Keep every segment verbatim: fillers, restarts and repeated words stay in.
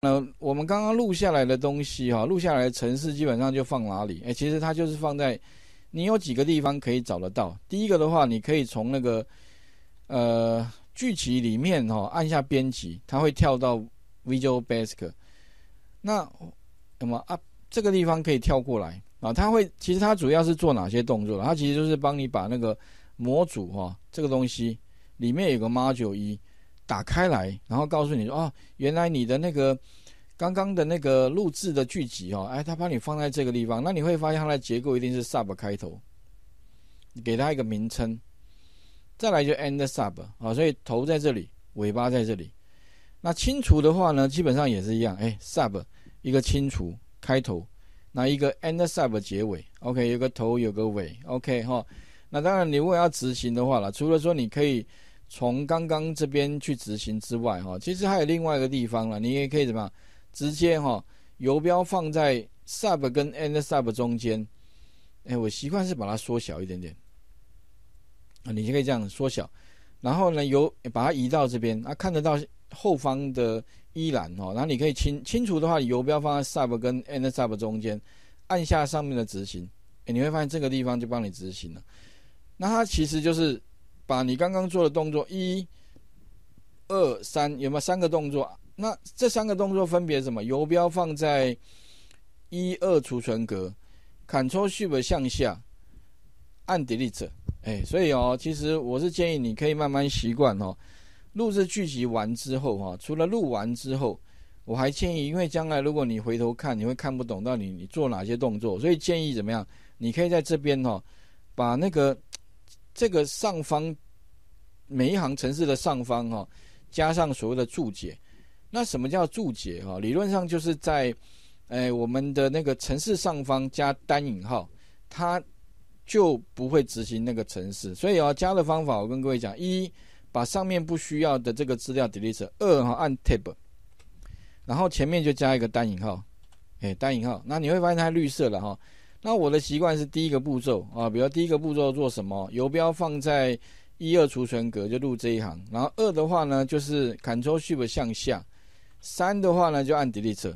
呃，我们刚刚录下来的东西哈，录下来的程式基本上就放哪里？哎，其实它就是放在你有几个地方可以找得到。第一个的话，你可以从那个呃剧集里面哈按下编辑，它会跳到 Visual Basic。那什么啊？这个地方可以跳过来啊？它会其实它主要是做哪些动作？它其实就是帮你把那个模组哈这个东西里面有个 Module 一。打开来，然后告诉你说，哦，原来你的那个刚刚的那个录制的剧集哦，哎，它把你放在这个地方，那你会发现它的结构一定是 sub 开头，你给它一个名称，再来就 end sub 啊，所以头在这里，尾巴在这里。那清除的话呢，基本上也是一样，哎 ，sub 一个清除开头，那一个 end sub 结尾 ，OK， 有个头有个尾 ，OK 哈。那当然，你如果要执行的话啦，除了说你可以从刚刚这边去执行之外，哈，其实还有另外一个地方了，你也可以怎么样，直接哈游标放在 sub 跟 end sub 中间，哎，我习惯是把它缩小一点点，啊，你就可以这样缩小，然后呢游把它移到这边，啊，看得到后方的一栏哈，然后你可以清清除的话，游标放在 sub 跟 end sub 中间，按下上面的执行，哎，你会发现这个地方就帮你执行了，那它其实就是把你刚刚做的动作一、二、三有没有三个动作？那这三个动作分别什么？游标放在一、二储存格 ，Ctrl Shift 向下，按 Delete。哎，所以哦，其实我是建议你可以慢慢习惯哦。录制剧集完之后哈，除了录完之后，我还建议，因为将来如果你回头看，你会看不懂到底你做哪些动作，所以建议怎么样？你可以在这边哈，把那个这个上方每一行程式的上方哈，加上所谓的注解。那什么叫注解哈？理论上就是在，哎，我们的那个程式上方加单引号，它就不会执行那个程式。所以啊，加的方法我跟各位讲：一，把上面不需要的这个资料 delete；二哈，按 tab， 然后前面就加一个单引号，哎，单引号。那你会发现它绿色了哈。那我的习惯是第一个步骤啊，比如第一个步骤做什么？游标放在一、二储存格就录这一行，然后二的话呢就是 Ctrl Shift 向下，三的话呢就按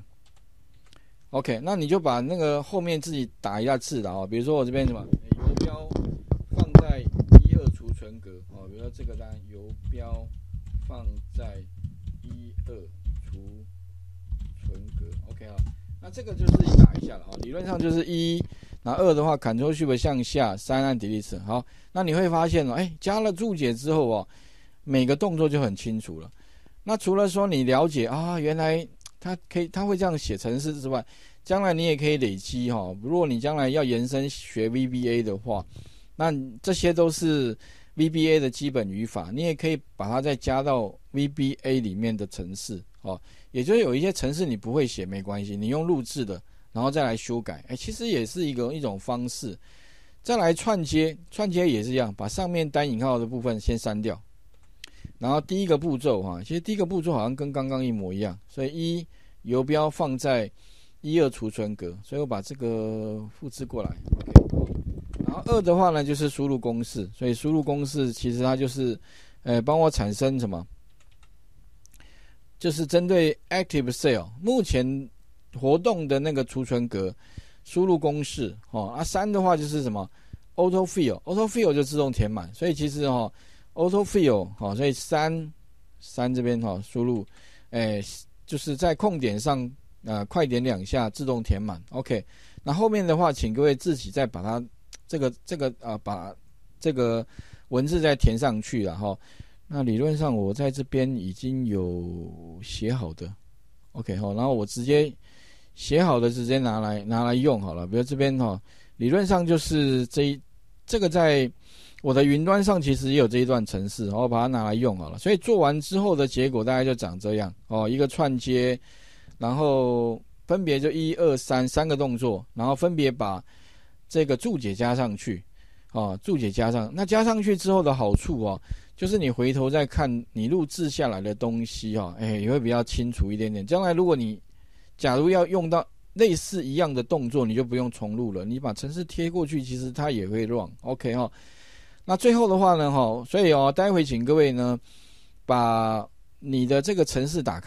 Delete。OK， 那你就把那个后面自己打一下字了啊，比如说我这边什么游标放在一、二储存格哦，比如说这个单游标放在一、二储存格 ，OK 啊，那这个就是打一下了啊，理论上就是一。那二的话 ，Ctrl Shift 向下，三按 Delete。好，那你会发现哦，哎，加了注解之后哦，每个动作就很清楚了。那除了说你了解啊，原来它可以，它会这样写程式之外，将来你也可以累积哈、哦。如果你将来要延伸学 V B A 的话，那这些都是 V B A 的基本语法，你也可以把它再加到 V B A 里面的程式哦。也就是有一些程式你不会写没关系，你用录制的。然后再来修改，哎，其实也是一个一种方式。再来串接，串接也是一样，把上面单引号的部分先删掉。然后第一个步骤哈，其实第一个步骤好像跟刚刚一模一样，所以一游标放在一、二储存格，所以我把这个复制过来。OK， 然后二的话呢，就是输入公式，所以输入公式其实它就是，呃，帮我产生什么？就是针对 Active Cell 目前活动的那个储存格输入公式哦啊，三的话就是什么 autofill autofill 就自动填满，所以其实哦 autofill 哦，所以三三这边哈输入，哎，就是在空点上呃快点两下自动填满 ，OK。那后面的话，请各位自己再把它这个这个啊、呃、把这个文字再填上去了哈。那理论上我在这边已经有写好的 ，OK 哈，然后我直接。写好的直接拿来拿来用好了，比如这边哈、哦，理论上就是这一这个在我的云端上其实也有这一段程式，然后把它拿来用好了。所以做完之后的结果大概就长这样哦，一个串接，然后分别就一二三三个动作，然后分别把这个注解加上去，哦，注解加上，那加上去之后的好处哦，就是你回头再看你录制下来的东西哦，哎，也会比较清楚一点点。将来如果你假如要用到类似一样的动作，你就不用重录了，你把程式贴过去，其实它也会 run OK 哈。那最后的话呢，哈，所以哦，待会请各位呢把你的这个程式打开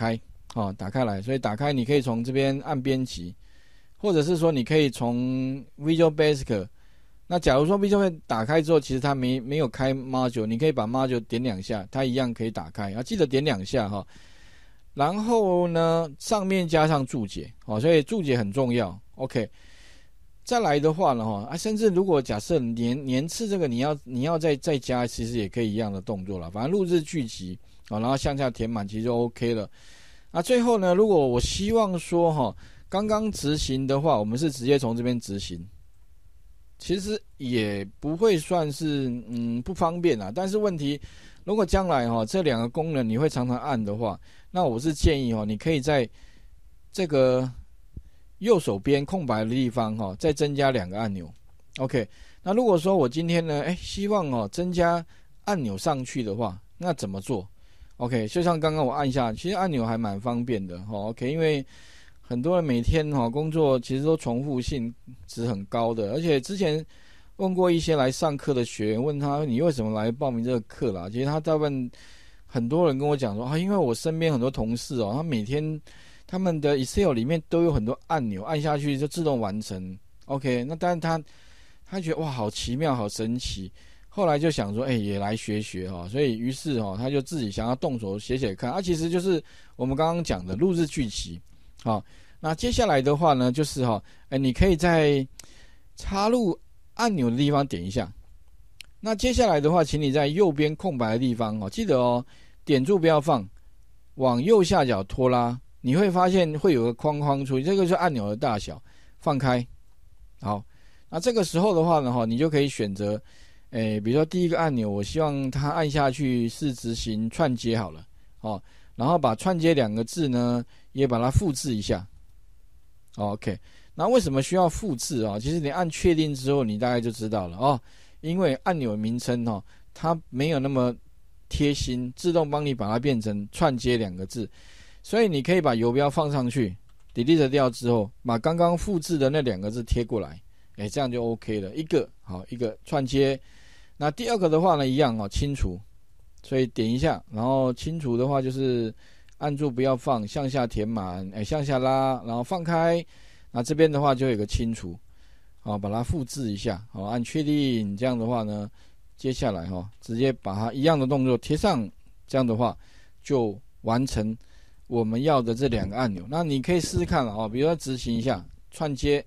好，打开来，所以打开你可以从这边按编辑，或者是说你可以从 Visual Basic。那假如说 Visual Basic 打开之后，其实它没没有开 Module， 你可以把 Module 点两下，它一样可以打开。啊，记得点两下哈。然后呢，上面加上注解，哦，所以注解很重要。OK， 再来的话呢，哈啊，甚至如果假设年年次这个你要你要再再加，其实也可以一样的动作了。反正录制剧集啊，然后向下填满，其实就 OK 了。那最后呢，如果我希望说哈，刚刚执行的话，我们是直接从这边执行，其实也不会算是嗯不方便啦。但是问题，如果将来哈这两个功能你会常常按的话，那我是建议哈，你可以在这个右手边空白的地方哈，再增加两个按钮。OK， 那如果说我今天呢，哎，希望哦增加按钮上去的话，那怎么做？OK， 就像刚刚我按下，其实按钮还蛮方便的哈。OK， 因为很多人每天哈工作其实都重复性值很高的，而且之前问过一些来上课的学员，问他你为什么来报名这个课啦？其实他大部分很多人跟我讲说啊，因为我身边很多同事哦，他每天他们的 Excel 里面都有很多按钮，按下去就自动完成。OK， 那但是他他觉得哇好奇妙，好神奇。后来就想说，哎、欸，也来学学哈，所以于是哈，他就自己想要动手写写看，啊，其实就是我们刚刚讲的录制剧集，好，那接下来的话呢，就是哈，哎、欸，你可以在插入按钮的地方点一下，那接下来的话，请你在右边空白的地方哦，记得哦，点住不要放，往右下角拖拉，你会发现会有个框框出现，这个是按钮的大小，放开，好，那这个时候的话呢，哈，你就可以选择。诶，比如说第一个按钮，我希望它按下去是执行串接好了，哦，然后把串接两个字呢，也把它复制一下，哦 ，OK。那为什么需要复制啊？其实你按确定之后，你大概就知道了哦，因为按钮名称哦，它没有那么贴心，自动帮你把它变成串接两个字，所以你可以把游标放上去 ，delete 掉之后，把刚刚复制的那两个字贴过来，诶，这样就 OK 了，一个好，一个串接。那第二个的话呢，一样哦，清除，所以点一下，然后清除的话就是按住不要放，向下填满，哎，向下拉，然后放开，那这边的话就有一个清除，好，把它复制一下，好，按确定，这样的话呢，接下来哈，直接把它一样的动作贴上，这样的话就完成我们要的这两个按钮。那你可以试试看了哦，比如说执行一下串接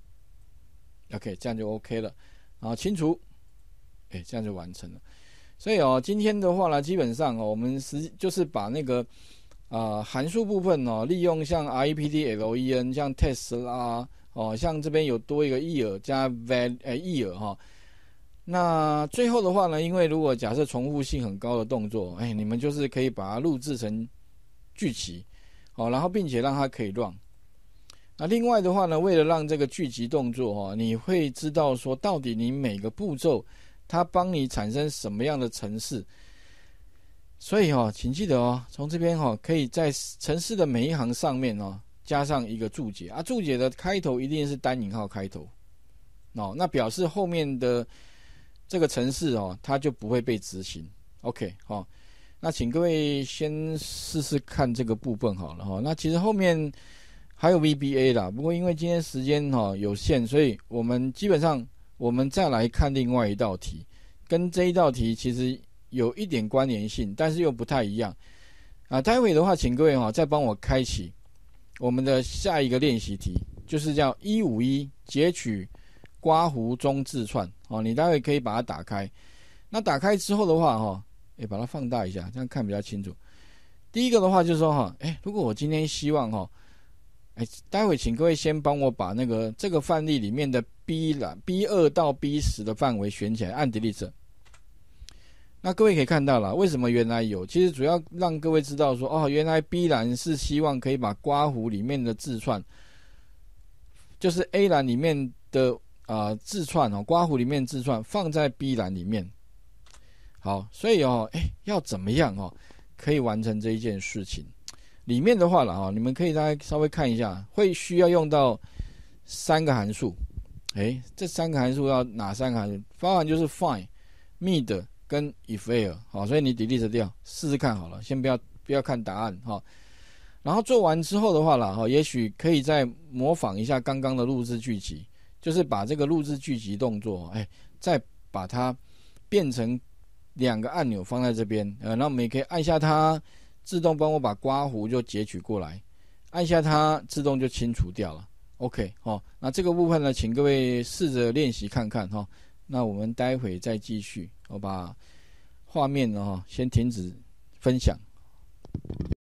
，OK， 这样就 OK 了，然后清除。哎，这样就完成了。所以哦，今天的话呢，基本上哦，我们实就是把那个啊、呃、函数部分哦，利用像 replen、像 test 啦，哦，像这边有多一个 year 加 val 呃 year 哈。那最后的话呢，因为如果假设重复性很高的动作，哎，你们就是可以把它录制成剧集，好、哦，然后并且让它可以 run。那另外的话呢，为了让这个剧集动作哈、哦，你会知道说到底你每个步骤。它帮你产生什么样的程式？所以哦，请记得哦，从这边哦，可以在程式的每一行上面哦，加上一个注解啊，注解的开头一定是单引号开头哦，那表示后面的这个程式哦，它就不会被执行。OK， 哦，那请各位先试试看这个部分好了哈、哦。那其实后面还有 V B A 啦，不过因为今天时间哈、哦、有限，所以我们基本上。我们再来看另外一道题，跟这一道题其实有一点关联性，但是又不太一样啊。待会的话，请各位哈再帮我开启我们的下一个练习题，就是叫一五一截取刮胡中字串哦。你待会可以把它打开，那打开之后的话哈，哎，把它放大一下，这样看比较清楚。第一个的话就是说哈，哎，如果我今天希望哈。哎，待会请各位先帮我把那个这个范例里面的 B 栏 B 二 到 B 十 的范围选起来，按 Delete。那各位可以看到了，为什么原来有？其实主要让各位知道说，哦，原来 B 栏是希望可以把刮胡里面的字串，就是 A 栏里面的啊、呃、字串哦，刮胡里面字串放在 B 栏里面。好，所以哦，哎，要怎么样哦，可以完成这一件事情？里面的话了哈，你们可以大概稍微看一下，会需要用到三个函数。哎，这三个函数要哪三个函数？包含就是 find、mid 跟 if err。好，所以你 delete 掉，试试看好了，先不要不要看答案哈。 然后做完之后的话啦，哈，也许可以再模仿一下刚刚的录制剧集，就是把这个录制剧集动作，哎，再把它变成两个按钮放在这边，呃，那我们也可以按下它，自动帮我把刮胡就截取过来，按下它，自动就清除掉了。OK， 哦，那这个部分呢，请各位试着练习看看哈。那我们待会再继续，我把画面呢，先停止分享。